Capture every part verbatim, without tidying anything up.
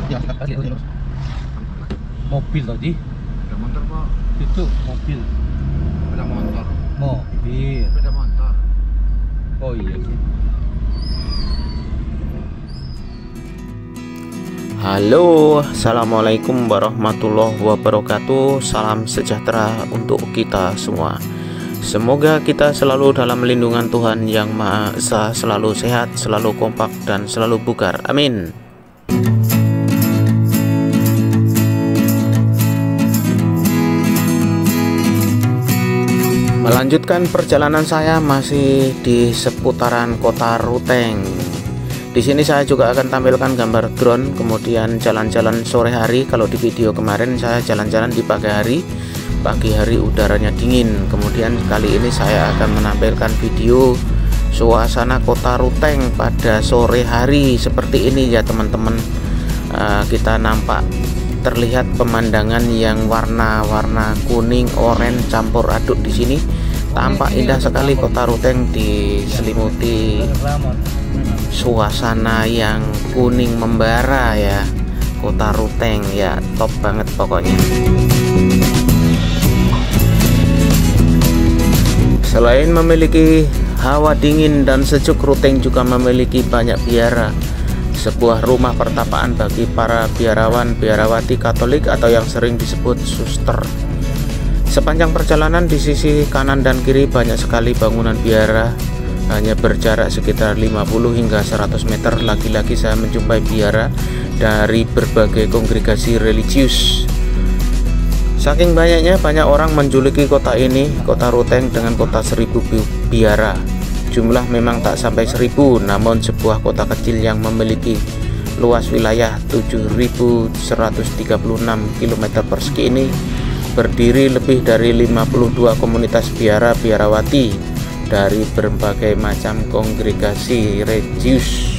Ya, kita lihat dulu. Mobil tadi. Sepeda motor Pak. Itu mobil. Sepeda motor. Mobil. Sepeda motor. Oh iya sih. Halo, assalamualaikum warahmatullahi wabarakatuh. Salam sejahtera untuk kita semua. Semoga kita selalu dalam lindungan Tuhan Yang Maha Esa, selalu sehat, selalu kompak, dan selalu bugar. Amin. Melanjutkan perjalanan saya masih di seputaran kota Ruteng. Di sini saya juga akan tampilkan gambar drone, kemudian jalan-jalan sore hari. Kalau di video kemarin saya jalan-jalan di pagi hari, pagi hari udaranya dingin. Kemudian kali ini saya akan menampilkan video suasana kota Ruteng pada sore hari seperti ini ya teman-teman. Uh, kita nampak terlihat pemandangan yang warna-warna kuning, oranye campur aduk di sini. Tampak indah sekali kota Ruteng diselimuti suasana yang kuning membara ya. Kota Ruteng ya, top banget pokoknya. Selain memiliki hawa dingin dan sejuk, Ruteng juga memiliki banyak biara. Sebuah rumah pertapaan bagi para biarawan biarawati Katolik atau yang sering disebut suster. Sepanjang perjalanan di sisi kanan dan kiri banyak sekali bangunan biara, hanya berjarak sekitar lima puluh hingga seratus meter. Lagi-lagi saya menjumpai biara dari berbagai kongregasi religius. Saking banyaknya, banyak orang menjuluki kota ini kota Ruteng dengan kota seribu biara. Jumlah memang tak sampai seribu, namun sebuah kota kecil yang memiliki luas wilayah tujuh ribu seratus tiga puluh enam kilometer persegi ini berdiri lebih dari lima puluh dua komunitas biara biarawati dari berbagai macam kongregasi religius.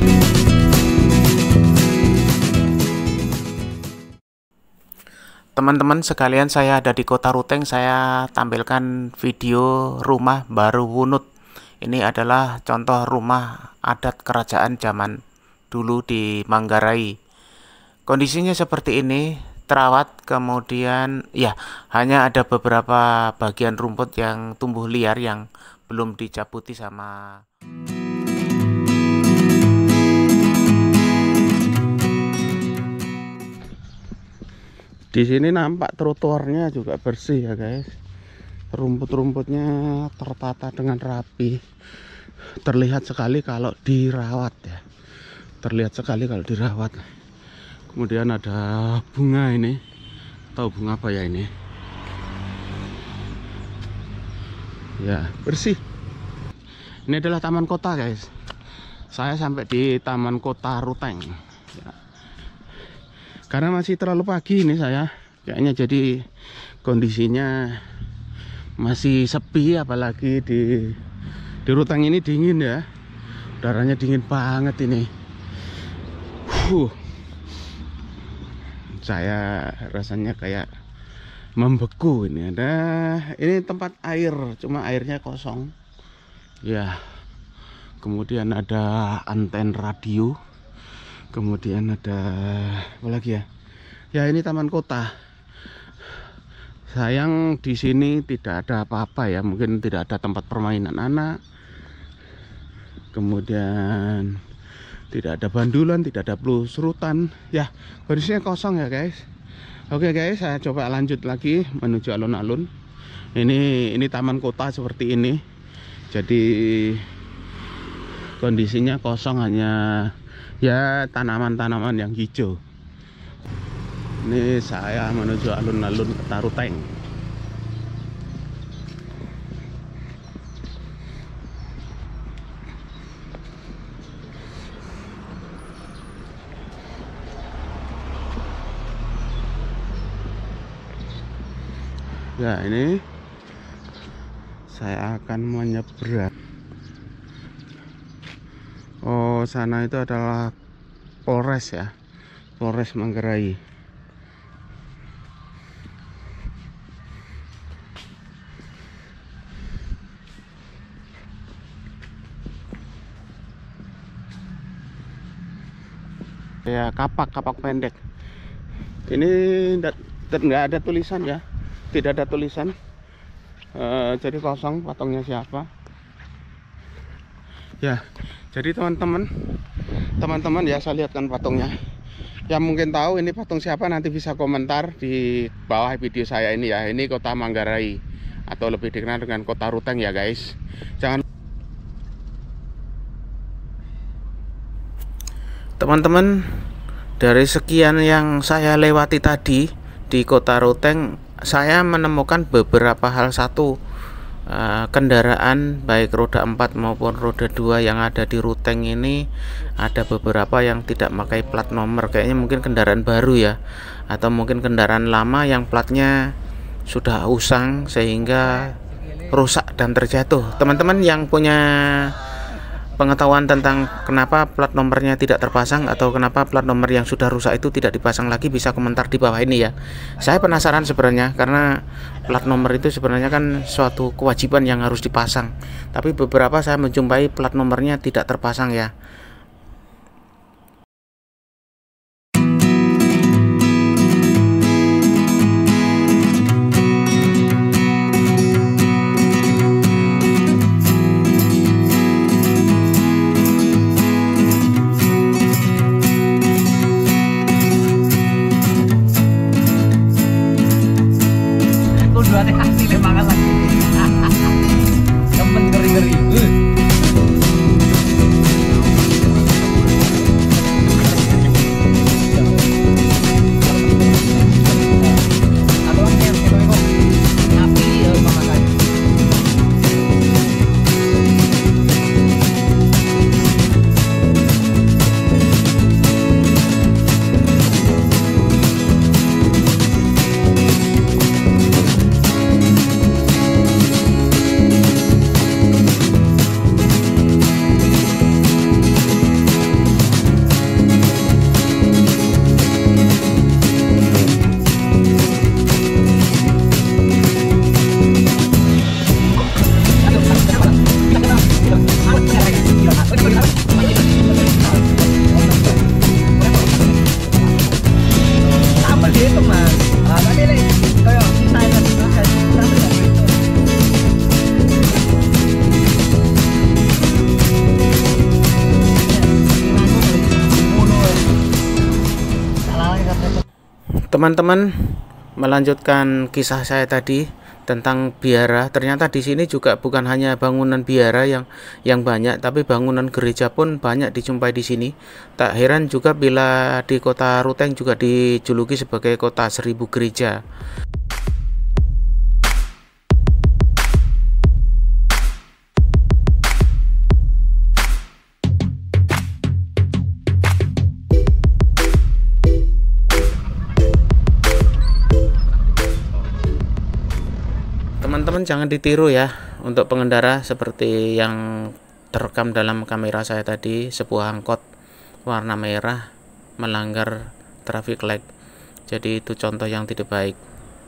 Teman-teman sekalian, saya ada di kota Ruteng. Saya tampilkan video rumah baru Wunut. Ini adalah contoh rumah adat kerajaan zaman dulu di Manggarai. Kondisinya seperti ini, terawat, kemudian ya hanya ada beberapa bagian rumput yang tumbuh liar yang belum dicabuti sama. Di sini nampak trotoarnya juga bersih ya guys. Rumput-rumputnya tertata dengan rapi. Terlihat sekali kalau dirawat ya. Terlihat sekali kalau dirawat. Kemudian ada bunga ini. Tahu bunga apa ya ini? Ya, bersih. Ini adalah taman kota guys. Saya sampai di taman kota Ruteng ya. Karena masih terlalu pagi ini saya kayaknya, jadi kondisinya masih sepi. Apalagi di di Ruteng ini dingin ya. Udaranya dingin banget ini. Huh. Saya rasanya kayak membeku ini. Ada ini tempat air, cuma airnya kosong ya. Kemudian ada anten radio, kemudian ada apa lagi ya, ya ini taman kota. Sayang di sini tidak ada apa-apa ya, mungkin tidak ada tempat permainan anak, kemudian tidak ada bandulan, tidak ada pelusurutan ya. Kondisinya kosong ya guys. Oke guys, saya coba lanjut lagi menuju alun-alun. Ini ini taman kota seperti ini. Jadi kondisinya kosong, hanya ya tanaman-tanaman yang hijau. Ini saya menuju alun-alun kota Ruteng. Ya, ini saya akan menyeberang. Oh, sana itu adalah Polres ya, Polres Manggarai. Ya, kapak kapak pendek. Ini nggak ada tulisan ya, tidak ada tulisan. Uh, jadi kosong, patungnya siapa ya. Jadi teman-teman teman-teman ya, saya lihatkan patungnya. Yang mungkin tahu ini patung siapa nanti bisa komentar di bawah video saya ini ya. Ini Kota Manggarai atau lebih dikenal dengan Kota Ruteng ya guys. Jangan teman-teman, dari sekian yang saya lewati tadi di Kota Ruteng, saya menemukan beberapa hal. Satu, uh, kendaraan baik roda empat maupun roda dua yang ada di Ruteng ini ada beberapa yang tidak memakai plat nomor. Kayaknya mungkin kendaraan baru ya, atau mungkin kendaraan lama yang platnya sudah usang sehingga rusak dan terjatuh. Teman-teman yang punya pengetahuan tentang kenapa plat nomornya tidak terpasang atau kenapa plat nomor yang sudah rusak itu tidak dipasang lagi, bisa komentar di bawah ini ya. Saya penasaran sebenarnya, karena plat nomor itu sebenarnya kan suatu kewajiban yang harus dipasang, tapi beberapa saya menjumpai plat nomornya tidak terpasang ya. Teman-teman, melanjutkan kisah saya tadi tentang biara. Ternyata di sini juga bukan hanya bangunan biara yang yang banyak, tapi bangunan gereja pun banyak dijumpai di sini. Tak heran juga bila di Kota Ruteng juga dijuluki sebagai kota seribu gereja. Teman-teman jangan ditiru ya untuk pengendara seperti yang terekam dalam kamera saya tadi. Sebuah angkot warna merah melanggar traffic light, jadi itu contoh yang tidak baik.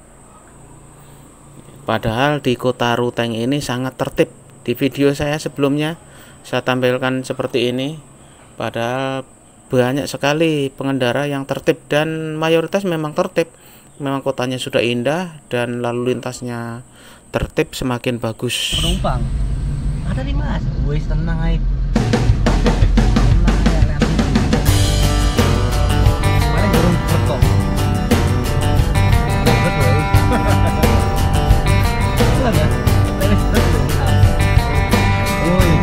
Padahal di Kota Ruteng ini sangat tertib. Di video saya sebelumnya saya tampilkan seperti ini, padahal banyak sekali pengendara yang tertib dan mayoritas memang tertib. Memang kotanya sudah indah dan lalu lintasnya tertib, semakin bagus. Penumpang ada nih mas, wis tenang aja. Tenang aja, lihat kemarin turun betok. Betul ya. Betul ya. Oh iya.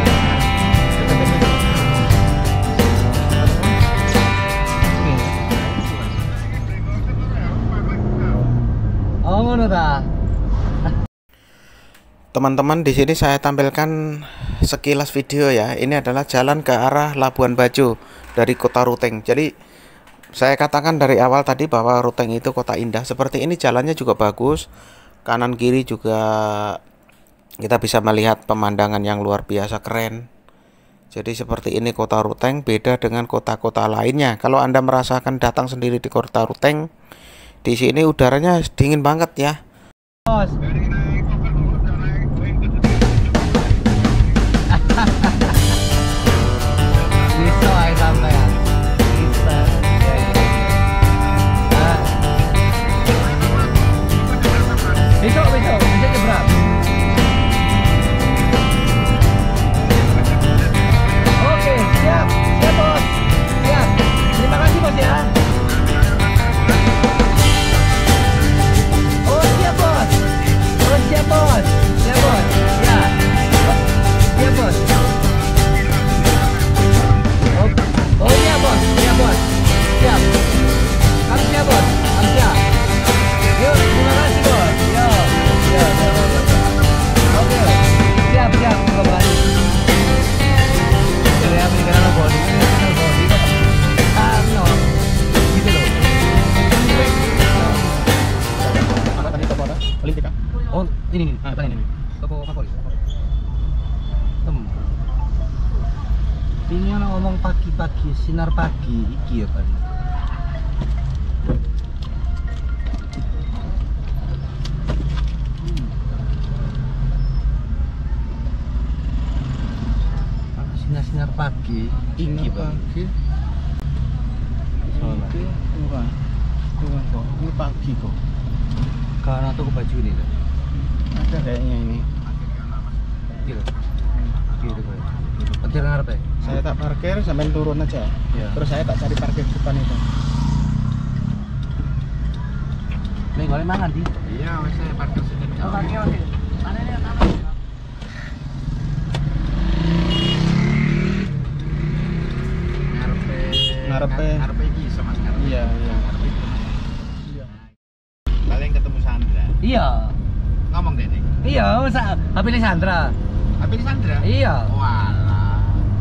Oh ngono ta. Teman-teman, di sini saya tampilkan sekilas video ya. Ini adalah jalan ke arah Labuan Bajo dari Kota Ruteng. Jadi saya katakan dari awal tadi bahwa Ruteng itu kota indah. Seperti ini jalannya juga bagus. Kanan kiri juga kita bisa melihat pemandangan yang luar biasa keren. Jadi seperti ini Kota Ruteng, beda dengan kota-kota lainnya. Kalau Anda merasakan datang sendiri di Kota Ruteng, di sini udaranya dingin banget ya. Bos. Bisa aja sampai ya. Bisa. Ini nih, Ah, depan ini. Toko favorit. Tem. Ini ana ngomong pagi-pagi, sinar pagi iki ya, Pak. Sinar-sinar pagi iki, Pak. pagi. Soalnya. Ini bukan. Bukan kok. Ini pagi kok. Karena toko baju ini loh. Ada kayaknya ini. Gitu. Gitu, Pak. Gitu. Parkir ngarep ya? Saya tak parkir sampai turun aja. Iya. Terus saya tak cari parkir depan itu. Nih, boleh mangan di. Iya, wes saya parkir sini. Oh, parkir oke. Mana ini apa? Ngarepe Ngarepe- ngarepe iki iso Mas ngarepe. Iya, iya. Ngarepe iki. Paling ketemu Sandra. Iya. Ngomong deh nih. Iya, masa H P Sandra. H P ini Sandra? Iya. Walah.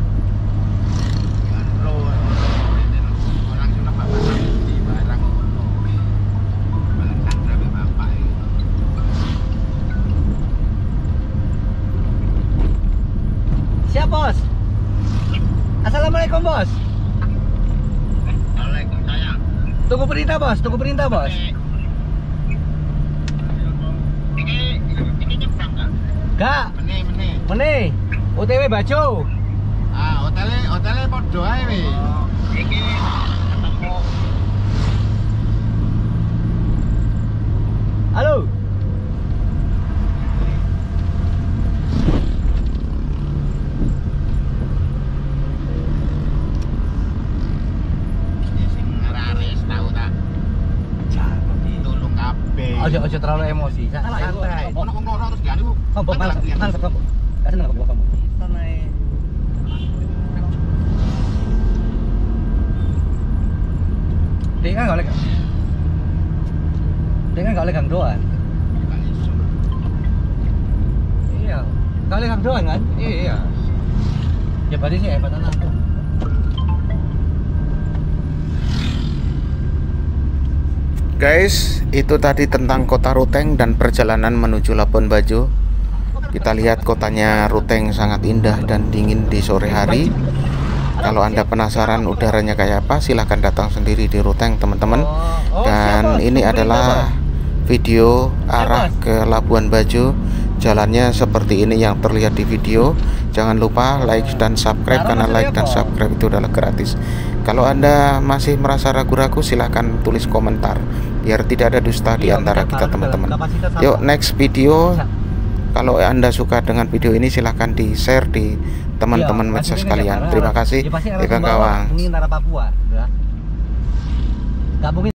Ya lo ini lo. Orang sudah bapak di barang ngono. Barang Sandra be bapak iki. Siap, Bos. Assalamualaikum, Bos. Waalaikumsalam. Tunggu perintah, Bos. Tunggu perintah, Bos. Ini ini nyebrang enggak? Kak, Meneh meneh. meneh. O T W Bajo. Ah, hotelnya hotelnya podo ae weh. Iki ketemu Halo. sing ngararis tau ta. Jangan di. Tulung kabeh. Ojo ojo terlalu emosi. Sa- Santai. Ono wong loro terus gak niku. Kamu malas, malas kamu. Gak seneng aku kamu. Kita naik. Dia kan gak oleh. Dia kan gak oleh gang doan. Iya. Gak oleh gang doan kan? Iya. Ya berarti sih hebat anak aku. Guys, itu tadi tentang kota Ruteng dan perjalanan menuju Labuan Bajo. Kita lihat kotanya Ruteng sangat indah dan dingin di sore hari. Kalau Anda penasaran udaranya kayak apa, silahkan datang sendiri di Ruteng, teman-teman. Dan ini adalah video arah ke Labuan Bajo. Jalannya seperti ini yang terlihat di video. Jangan lupa like dan subscribe, karena like dan subscribe itu adalah gratis. Kalau Anda masih merasa ragu-ragu, silahkan tulis komentar biar tidak ada dusta di antara kita, teman-teman. Yuk, next video. Kalau Anda suka dengan video ini, silahkan di share di teman-teman medsos sekalian. Terima kasih. Ikan Kawang. Mungkin antara Papua, udah. Gak mungkin.